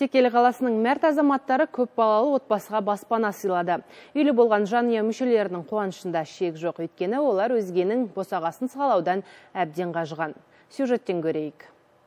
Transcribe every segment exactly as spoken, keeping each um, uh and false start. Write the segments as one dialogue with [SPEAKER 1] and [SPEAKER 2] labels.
[SPEAKER 1] Текелі қаласының мәрт азаматтары көп балалы отбасыға баспана сыйлады. Үйлі болған жанұя мүшелерінің қуанышында шек жоқ, өйткені олар өзгенің босағасын сығалаудан әбден қажыған. Сюжеттен көрейік.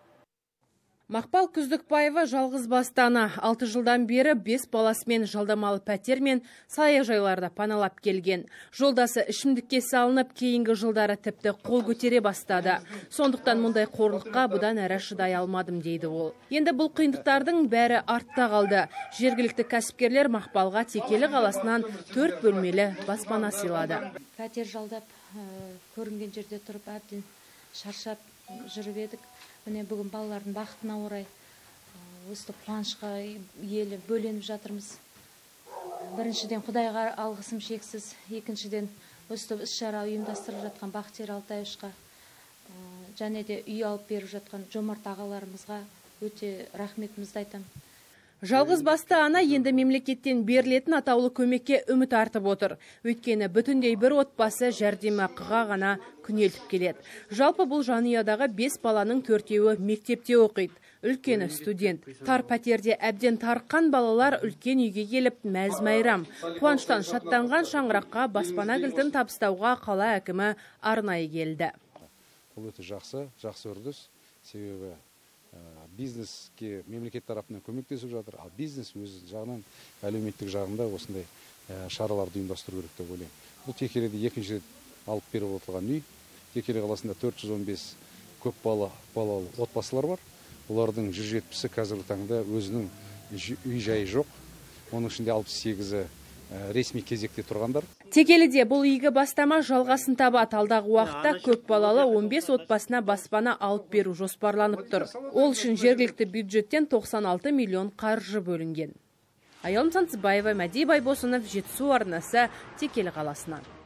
[SPEAKER 1] Мақпал Күздікбаева жалғыз басты ана. алты жылдан бері бес баласымен жалдамалы пәтер мен саяжайларда паналап келген. Жолдасы ішімдікке салынып, кейінгі жылдары тіпті қол көтере бастады. Сондықтан мұндай қорлыққа бұдан әрі шыдай алмадым дейді ол. Енді бұл қиындықтардың бәрі артта қалды. Жергілікті кәсіпкерлер Мақпалға Текелі қаласынан төрт бөлмелі баспана сыйлады.
[SPEAKER 2] Пәтер жалдап, көрінген жерде тұрып әбден шаршап жүріп едік. Міне бүгін балалардың бақытына орай осы қуанышқа елі бөленіп жатырмыз. Біріншіден Құдайға алғысым шексіз, екіншіден осы іс-шара ұйымдастырып жатқан Бақтияр Алтаевичқа және де үй алып беріп жатқан жомарт ағаларымызға өте рахметімізді айтамын.
[SPEAKER 1] Жалғыз басты ана енді мемлекеттен берілетін атаулы көмекке үміт артып отыр. Өйткені бүтіндей бір отбасы жәрдемақыға ғана күнелтіп келеді. Жалпы бұл жанұядағы бес баланың төртеуі мектепте оқиды. Үлкені студент. Тар пәтерде әбден тарыққан балалар үлкен үйге келіп мәз-майрам. Қуаныштан шаттанған шаңыраққа баспана кілтін табыстауға қала әкімі арнайы келді.
[SPEAKER 3] Бұл өте жақсы, жақсы үрдіс. Себебі бизнеске мемлекет тарапынан көмектесіп жатыр, ал бизнес өз жағынан әлеуметтік жағында осындай шараларды ұйымдастыру керек деп ойлаймын. Бұл Текеліде екінші рет алып беріп отырған үй. Текелі қаласында төрт жүз он бес көп балалы отбасылар бар. Олардың жүз жетпісі қазіргі таңда өзінің үй жайы жоқ. Оның ішінде алпыс сегізі ресми кезекте тұрғандар.
[SPEAKER 1] Текеліде бұл игі бастама жалғасын табады. Алдағы уақытта көп балалы он бес отбасына баспана алып беру жоспарланып тұр. Ол үшін жергілікті бюджеттен тоқсан алты миллион қаржы бөлінген. Аялым Сансызбаева, Мәди Байбосынов, Жетісу арнасы, Текелі қаласынан.